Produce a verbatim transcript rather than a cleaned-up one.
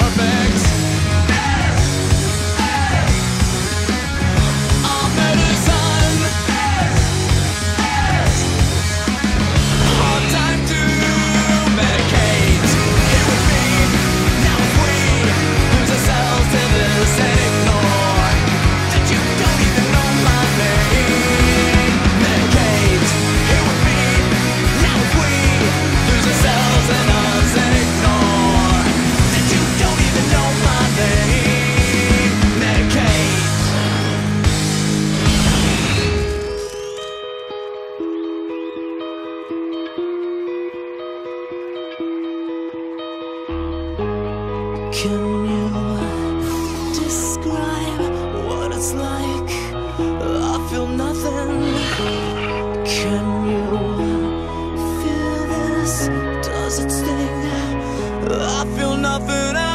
perfect. Our medicine. Hard time to medicate. Here with me, now if we lose ourselves to this and ignore that you don't even know my name. Medicate. Here with me, now if we lose ourselves in us and ignore that you don't even know my name. Medicate. Can you describe what it's like? I feel nothing. Can you feel this? Does it sting? I feel nothing.